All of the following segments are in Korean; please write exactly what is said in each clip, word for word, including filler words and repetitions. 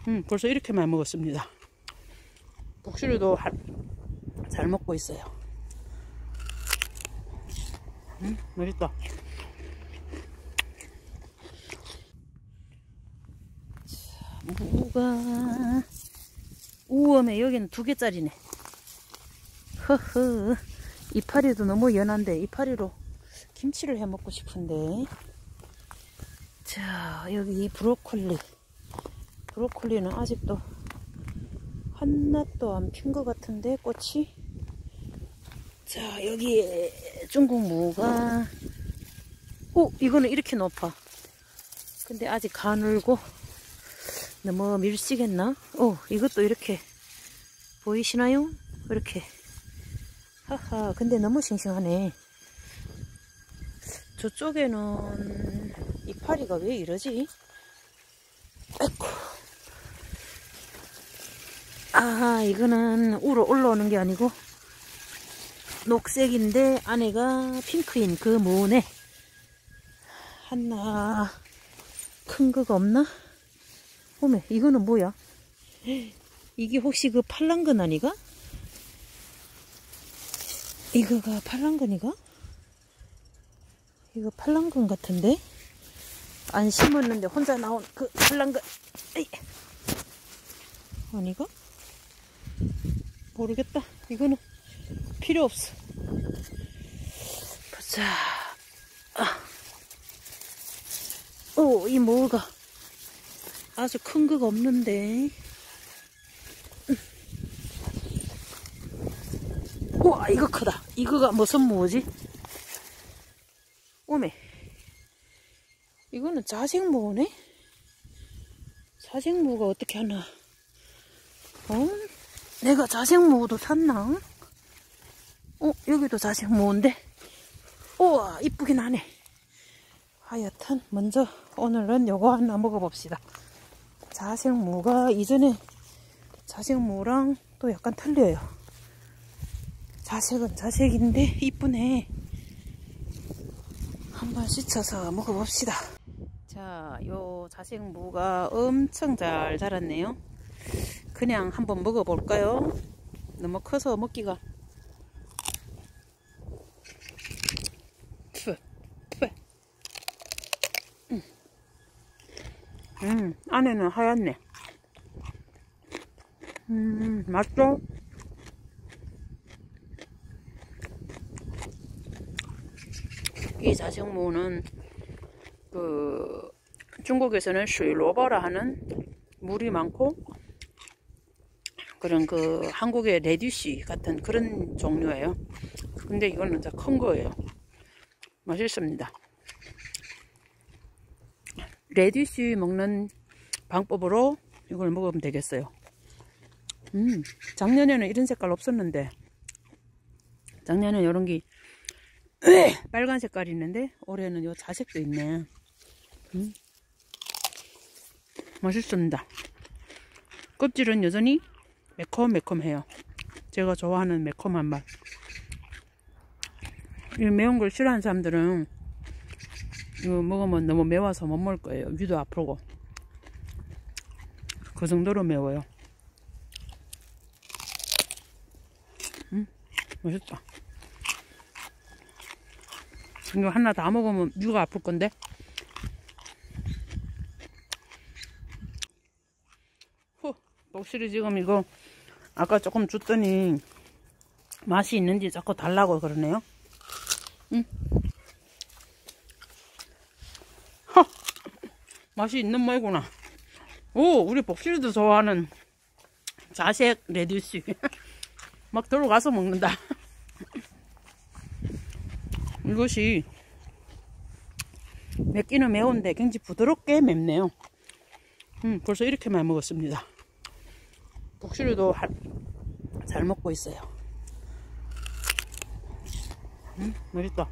음, 벌써 이렇게 많이 먹었습니다. 복시루도 잘 먹고 있어요. 음, 맛있다. 자, 무가 우엄해. 여기는 두 개짜리네. 허허. 이파리도 너무 연한데 이파리로 김치를 해 먹고 싶은데. 자, 여기 브로콜리. 브로콜리는 아직도 한낱도 안 핀 것 같은데 꽃이. 자, 여기 중국 무가, 오, 이거는 이렇게 높아. 근데 아직 가늘고 너무 밀시겠나? 오, 이것도 이렇게 보이시나요? 이렇게. 하하, 근데 너무 싱싱하네. 저쪽에는 이파리가 왜 이러지? 아이고. 아, 이거는 우러 올라오는 게 아니고 녹색인데 안에가 핑크인 그 무네. 하나 큰 거가 없나? 오메, 이거는 뭐야? 이게 혹시 그 팔랑근 아니가? 이거가 팔랑근이가? 이거 팔랑근 같은데? 안 심었는데 혼자 나온 그 팔랑근. 에이. 아니가? 모르겠다. 이거는 필요 없어. 보자. 아. 오, 이 뭐가 아주 큰 거가 없는데. 음. 우와, 이거 크다. 이거가 무슨 무지? 오메. 이거는 자식무네? 자식무가 어떻게 하나? 어? 내가 자식무도 샀나? 어, 여기도 자식무인데? 우와, 이쁘긴 하네. 하여튼, 먼저 오늘은 요거 하나 먹어봅시다. 자식무가 이전에 자식무랑 또 약간 틀려요. 자식은 자식인데 이쁘네. 한번 씻어서 먹어봅시다. 자, 요 자식무가 엄청 잘 자랐네요. 그냥 한번 먹어볼까요? 너무 커서 먹기가. 푸, 푸. 음. 음, 안에는 하얗네. 음, 맛있어? 이 자식무는 그 중국에서는 슈이로버라 하는 물이 많고 그런 그 한국의 레디쉬 같은 그런 종류예요. 근데 이거는 진짜 큰 거예요. 맛있습니다. 레디쉬 먹는 방법으로 이걸 먹으면 되겠어요. 음, 작년에는 이런 색깔 없었는데 작년에는 이런 게 빨간 색깔이 있는데 올해는 요 자색도 있네. 음. 맛있습니다. 껍질은 여전히 매콤매콤해요. 제가 좋아하는 매콤한 맛. 이 매운 걸 싫어하는 사람들은 이거 먹으면 너무 매워서 못 먹을 거예요. 위도 아프고. 그 정도로 매워요. 음, 맛있다. 이거 하나 다 먹으면 위가 아플 건데. 후, 복실이 지금 이거 아까 조금 줬더니 맛이 있는지 자꾸 달라고 그러네요. 응? 허! 맛이 있는 모이구나. 오, 우리 복실이도 좋아하는 자색 레디쉬. 막 들어가서 먹는다. 이것이 맵기는 매운데 굉장히 부드럽게 맵네요. 음, 벌써 이렇게 많이 먹었습니다. 복실이도 잘 먹고 있어요. 음, 맛있다.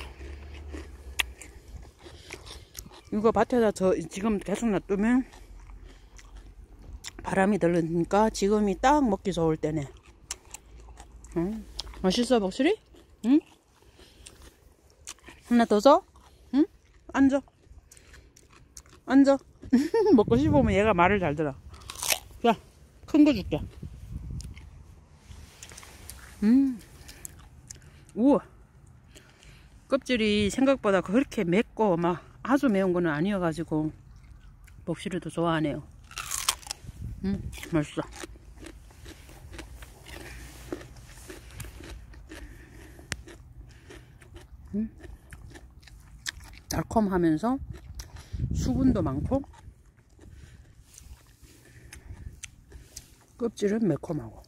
이거 밭에다 저 지금 계속 놔두면 바람이 들으니까 지금이 딱 먹기 좋을 때네. 음, 맛있어 복실이? 응? 하나 더 줘? 응? 앉아. 앉아. 먹고 싶으면 얘가 말을 잘 들어. 자, 큰 거 줄게. 음, 우와. 껍질이 생각보다 그렇게 맵고 막 아주 매운 거는 아니어가지고 복시리도 좋아하네요. 음, 맛있어. 음, 달콤하면서 수분도 많고 껍질은 매콤하고.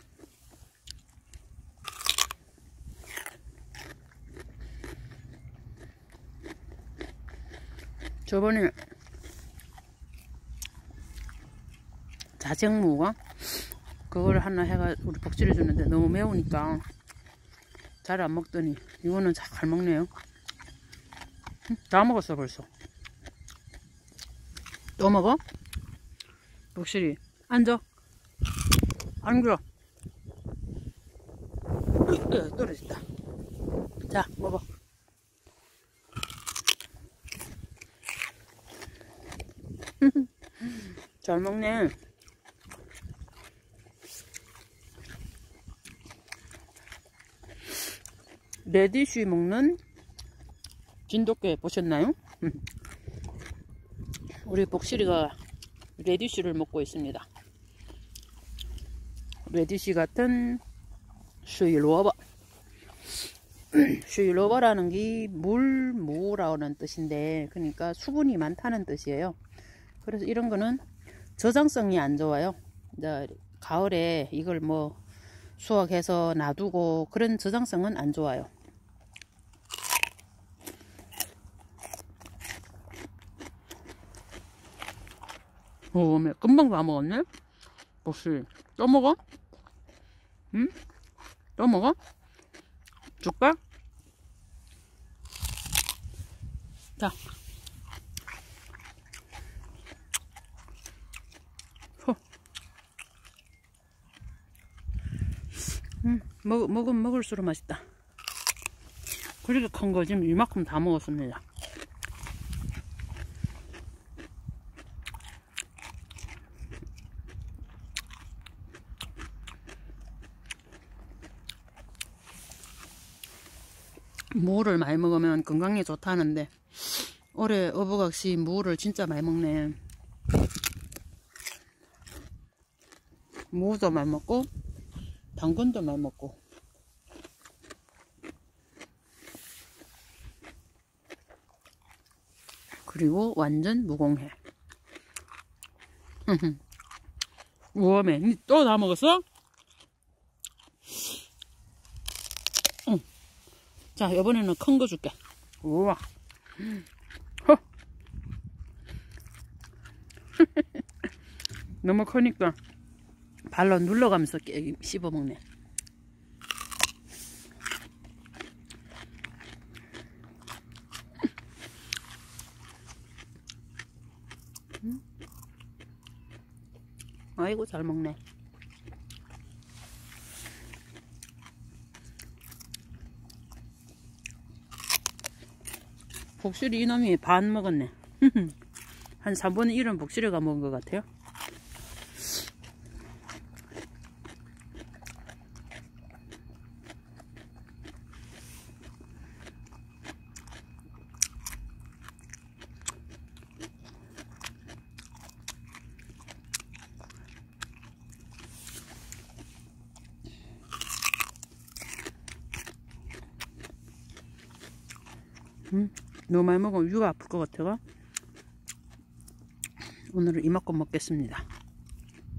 저번에 자생무가 그걸 하나 해가 우리 복지를 줬는데 너무 매우니까 잘 안 먹더니 이거는 잘 먹네요. 다 먹었어 벌써. 또 먹어? 복실이 앉아. 안 그러. 떨어졌다. 자, 먹어. 잘 먹네. 레디쉬 먹는 진돗개 보셨나요? 우리 복실이가 레디쉬를 먹고 있습니다. 레디쉬 같은 슈이로버. 슈이로버라는 게 물무라는 뜻인데, 그러니까 수분이 많다는 뜻이에요. 그래서 이런 거는 저장성이 안 좋아요. 이제 가을에 이걸 뭐 수확해서 놔두고 그런 저장성은 안 좋아요. 오, 금방 다 먹었네? 혹시 또 먹어? 응? 또 먹어? 줄까? 자. 호. 음, 먹, 먹으면 먹을수록 맛있다. 그렇게 큰 거 지금 이만큼 다 먹었습니다. 무를 많이 먹으면 건강에 좋다는데 올해 어부각시 무를 진짜 많이 먹네. 무도 많이 먹고 당근도 많이 먹고. 그리고 완전 무공해. 우와매. 니 또 다 먹었어? 응. 자, 이번에는 큰 거 줄게. 우와. 허. 너무 크니까 발로 눌러가면서 씹어 먹네. 음. 아이고 잘 먹네. 복실이 이놈이 반 먹었네. 한 삼분의 일은 복실이가 먹은 것 같아요. 음, 너무 많이 먹으면 위가 아플 것 같아가 오늘은 이만큼 먹겠습니다.